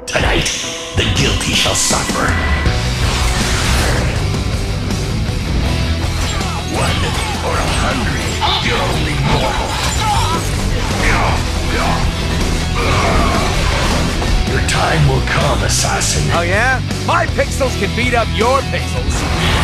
Tonight, the guilty shall suffer. One or 100, you're only mortal. Your time will come, assassin. Oh yeah? My pixels can beat up your pixels.